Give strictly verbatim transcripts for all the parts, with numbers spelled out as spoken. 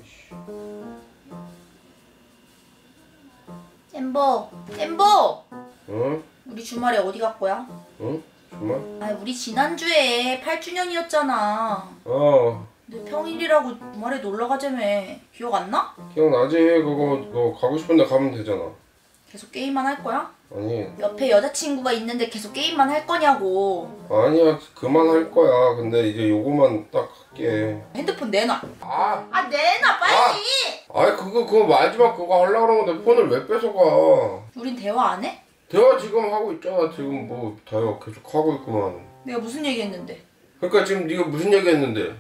아이씨. 잼보, 잼보. 응? 우리 주말에 어디 갈 거야? 응? 주말? 아, 우리 지난주에 팔 주년이었잖아. 어. 근데 평일이라고 주말에 놀러 가자며. 기억 안 나? 기억나지? 그거 너 가고 싶은데 가면 되잖아. 계속 게임만 할 거야? 아니. 옆에 여자친구가 있는데 계속 게임만 할 거냐고. 아니야, 그만할 거야. 근데 이제 요거만 딱 할게. 핸드폰 내놔. 아! 아, 내놔 빨리. 아, 아이 그거 그거 마지막 그거 하려고 그런 건데 폰을 왜 뺏어가? 우린 대화 안 해? 대화 지금 하고 있잖아. 지금 뭐 대화 계속 하고 있구만. 내가 무슨 얘기했는데? 그러니까 지금 네가 무슨 얘기했는데?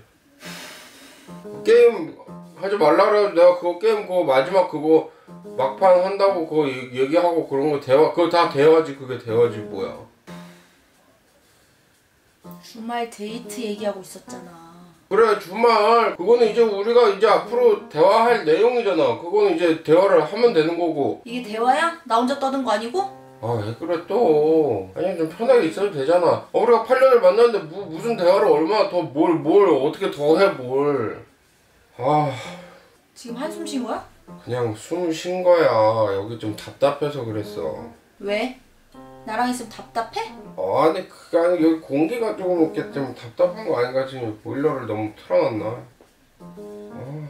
게임 하지 말라 그래. 내가 그거 게임 그거 마지막 그거 막판 한다고 그거 얘기하고 그런 거 대화 그거 다 대화지. 그게 대화지 뭐야. 주말 데이트 얘기하고 있었잖아. 그래 주말 그거는 이제 우리가 이제 앞으로 대화할 내용이잖아. 그거는 이제 대화를 하면 되는 거고. 이게 대화야? 나 혼자 떠든 거 아니고? 아 왜 그래 또. 아니 좀 편하게 있어도 되잖아. 어, 우리가 팔 년을 만났는데 무, 무슨 대화를 얼마나 더 뭘 뭘 어떻게 더 해 뭘. 아 지금 한숨 쉰 거야? 그냥 숨 쉰 거야. 여기 좀 답답해서 그랬어. 왜? 나랑 있으면 답답해? 아니 그게 아니고 여기 공기가 조금 이렇게 좀 답답한 거 아닌가. 지금 보일러를 너무 틀어놨나. 아.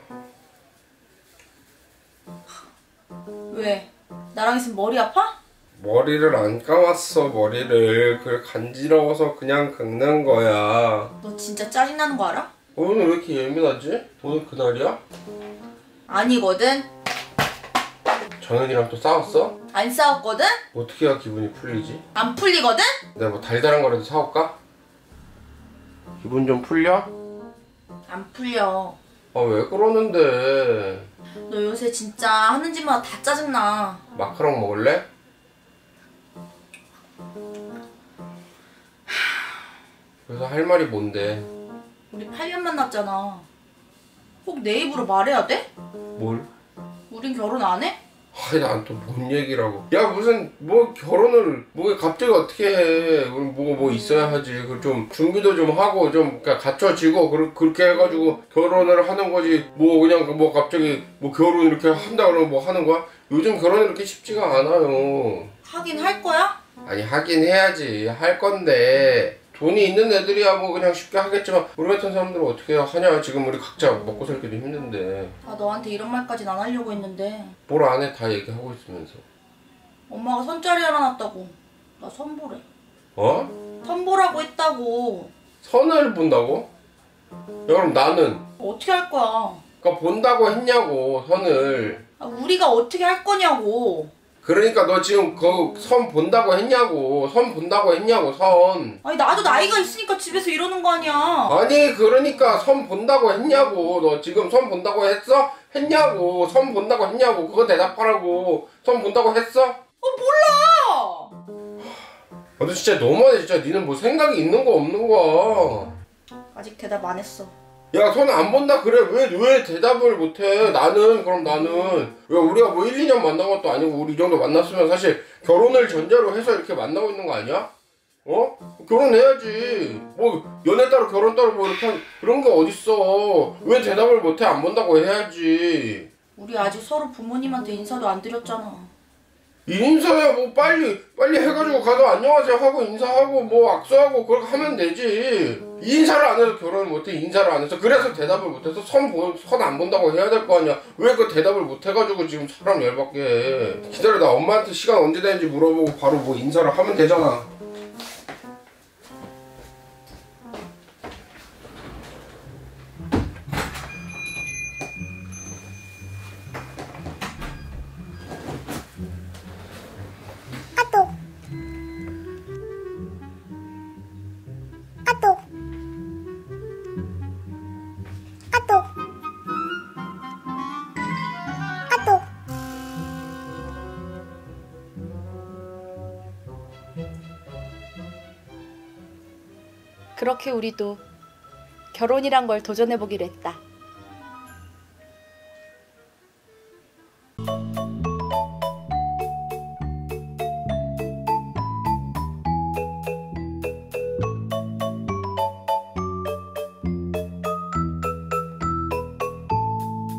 왜? 나랑 있으면 머리 아파? 머리를 안 감았어. 머리를 그 간지러워서 그냥 긁는 거야. 너 진짜 짜증나는 거 알아? 오늘 왜 이렇게 예민하지? 오늘 그날이야? 아니거든. 정현이랑 또 싸웠어? 안 싸웠거든? 어떻게 해야 기분이 풀리지? 안 풀리거든? 내가 뭐 달달한 거라도 사올까? 기분 좀 풀려? 안 풀려. 아 왜 그러는데. 너 요새 진짜 하는 짓마다 다 짜증나. 마카롱 먹을래? 그래서 할 말이 뭔데? 우리 팔 년 만났잖아. 꼭 내 입으로 말해야 돼? 뭘? 우린 결혼 안 해? 아니 난 또 뭔 얘기라고. 야 무슨 뭐 결혼을 뭐 갑자기 어떻게 해. 뭐뭐 뭐 있어야 하지. 그 좀 준비도 좀 하고 좀 그러니까 갖춰지고 그, 그렇게 해가지고 결혼을 하는 거지. 뭐 그냥 뭐 갑자기 뭐 결혼 이렇게 한다 그러면 뭐 하는 거야? 요즘 결혼이 그렇게 쉽지가 않아요. 하긴 할 거야? 아니 하긴 해야지. 할 건데 돈이 있는 애들이야 뭐 그냥 쉽게 하겠지만 우리 같은 사람들은 어떻게 하냐. 지금 우리 각자 먹고 살기도 힘든데. 나 너한테 이런 말까진 안 하려고 했는데 뭘 안 해. 다 얘기하고 있으면서. 엄마가 선짜리 하나 놨다고. 나 선보래. 어? 선보라고 했다고. 선을 본다고? 야 그럼 나는? 어떻게 할 거야? 그러니까 본다고 했냐고 선을. 아, 우리가 어떻게 할 거냐고. 그러니까 너 지금 그 선 본다고 했냐고. 선 본다고 했냐고 선. 아니 나도 나이가 있으니까 집에서 이러는 거 아니야. 아니 그러니까 선 본다고 했냐고. 너 지금 선 본다고 했어? 했냐고. 선 본다고 했냐고. 그거 대답하라고. 선 본다고 했어? 어 몰라. 아, 너 진짜 너무하네 진짜. 니는 뭐 생각이 있는 거 없는 거야. 아직 대답 안 했어. 야 선 안 본다 그래. 왜 왜 대답을 못해. 나는 그럼 나는 왜 우리가 뭐 일, 이 년 만난 것도 아니고 우리 이 정도 만났으면 사실 결혼을 전제로 해서 이렇게 만나고 있는 거 아니야? 어? 결혼해야지. 뭐 연애 따로 결혼 따로 뭐 이렇게 한 그런 게 어딨어. 왜 대답을 못해. 안 본다고 해야지. 우리 아직 서로 부모님한테 인사도 안 드렸잖아. 인사야 뭐 빨리 빨리 해가지고 가서 안녕하세요 하고 인사하고 뭐 악수하고 그렇게 하면 되지. 인사를 안 해서 결혼을 못해. 인사를 안 해서. 그래서 대답을 못해서 선 선 안 본다고 해야 될 거 아니야. 왜 그 대답을 못 해가지고 지금 사람 열받게 해. 기다려. 나 엄마한테 시간 언제 되는지 물어보고 바로 뭐 인사를 하면 되잖아. 그렇게 우리도 결혼이란 걸 도전해보기로 했다.